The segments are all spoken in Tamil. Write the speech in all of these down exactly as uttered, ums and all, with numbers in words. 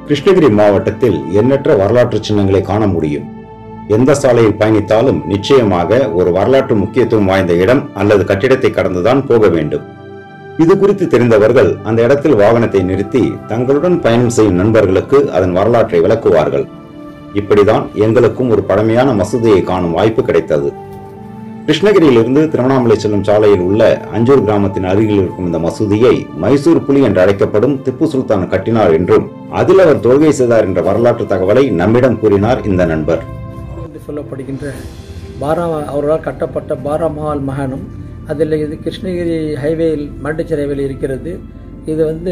கிருஷ்ணகிரி மாவட்டத்தில் எண்ணற்ற வரலாற்று சின்னங்களை காண முடியும். எந்த சாலையில் பயணித்தாலும் நிச்சயமாக ஒரு வரலாற்று முக்கியத்துவம் வாய்ந்த இடம் அல்லது கட்டிடத்தை கடந்துதான் போக வேண்டும். இது குறித்து தெரிந்தவர்கள் அந்த இடத்தில் வாகனத்தை நிறுத்தி தங்களுடன் பயணம் செய்யும் நண்பர்களுக்கு அதன் வரலாற்றை விளக்குவார்கள். இப்படிதான் எங்களுக்கும் ஒரு பழமையான மசூதியை காணும் வாய்ப்பு கிடைத்தது. கிருஷ்ணகிரியிலிருந்து திருவண்ணாமலை செல்லும் சாலையில் உள்ள அஞ்சூர் கிராமத்தின் அருகில் இருக்கும் இந்த மசூதியை மைசூர் புலி என்று அழைக்கப்படும் திப்பு சுல்தான் கட்டினார் என்றும் அதில் அவர் தொழுகை செய்தார் என்ற வரலாற்று தகவலை நம்மிடம் கூறினார் இந்த நண்பர். சொல்லப்படுகின்ற பாரா அவரால் கட்டப்பட்ட பாராமஹால் மகானம் அதில் இது கிருஷ்ணகிரி ஹைவேயில் மரடிச்சர் ஹைவேயில் இருக்கிறது. இது வந்து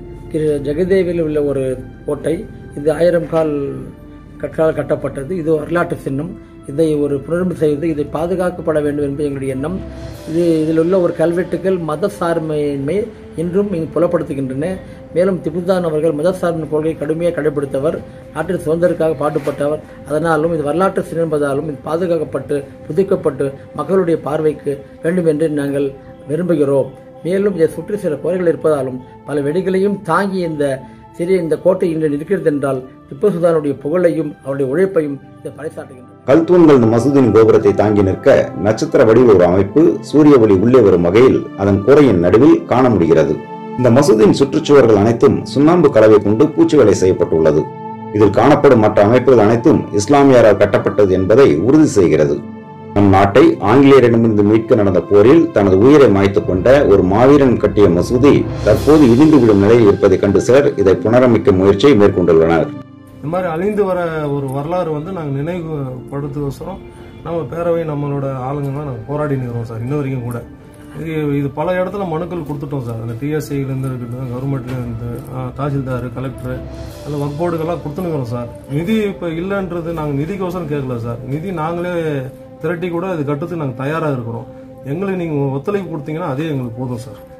ஜெகதேவில் உள்ள ஒரு கோட்டை. இது ஆயிரம் கால் கற்றால் கட்டப்பட்டது. இது வரலாற்று சின்னம். இதை ஒரு புனரமைப்பு செய்து இதை பாதுகாக்கப்பட வேண்டும் என்பது எங்களுடைய எண்ணம். இது இதில் உள்ள ஒரு கல்வெட்டுகள் மத சார்மையின்மை இன்றும் புலப்படுத்துகின்றன. மேலும் திப்பு சுல்தான் அவர்கள் மத சார்பின் கொள்கையை கடுமையாக கடைபிடித்தவர், நாட்டின் சுதந்திரத்துக்காக பாடுபட்டவர். அதனாலும் இது வரலாற்று சின்னம் என்பதாலும் இது பாதுகாக்கப்பட்டு புதுக்கப்பட்டு மக்களுடைய பார்வைக்கு வேண்டும் என்று நாங்கள் விரும்புகிறோம். மேலும் இதை சுற்றி சில குறைகள் இருப்பதாலும் பல வெடிகளையும் தாங்கி இந்த சிறிய இந்த கோட்டை இன்று இருக்கிறது என்றால் திப்பு சுல்தானுடைய புகழையும் அவருடைய உழைப்பையும் இதை பறைசாட்டுகின்றன. கல் தூண்கள் இந்த மசூதியின் கோபுரத்தை தாங்கி நிற்க நட்சத்திர வடிவில் ஒரு அமைப்பு சூரிய ஒளி உள்ளே வரும் வகையில் அதன் கூரையின் நடுவில் காண முடிகிறது. இந்த மசூதியின் சுற்றுச்சுவர்கள் அனைத்தும் சுண்ணாம்பு கலவை கொண்டு பூச்சி வேலை செய்யப்பட்டுள்ளது. இதில் காணப்படும் மற்ற அமைப்புகள் அனைத்தும் இஸ்லாமியரால் கட்டப்பட்டது என்பதை உறுதி செய்கிறது. நம் நாட்டை ஆங்கிலேயரிடமிருந்து மீட்க நடந்த போரில் தனது உயிரை மாய்த்துக் கொண்ட ஒரு மாவீரன் கட்டிய மசூதி தற்போது இடிந்துவிடும் நிலையில் இருப்பதை கண்டு சிலர் இதை புனரமைக்கும் முயற்சியை மேற்கொண்டுள்ளனர். இந்த மாதிரி அழிந்து வர ஒரு வரலாறு வந்து நாங்கள் நினைவுபடுத்துவசரம் நம்ம பேரவை நம்மளோட ஆளுங்கள்லாம் நாங்கள் போராடி நிற்கிறோம் சார். இன்ன வரைக்கும் கூட இது இது பல இடத்துல மனுக்கள் கொடுத்துட்டோம் சார். அந்த டிஎஸ்ஐலேருந்து இருக்கட்டும், கவர்மெண்ட்லேருந்து, தாசில்தார், கலெக்டர், அந்த ஒர்க் போர்டுகள்லாம் கொடுத்துனுக்கிறோம் சார். நிதி இப்போ இல்லைன்றது நாங்கள் நிதிக்கோசரம் கேட்கல சார். நிதி நாங்களே திரட்டி கூட இது கட்டுறதுக்கு நாங்கள் தயாராக இருக்கிறோம். எங்களுக்கு நீங்கள் ஒத்துழைப்பு கொடுத்தீங்கன்னா அதே எங்களுக்கு போதும் சார்.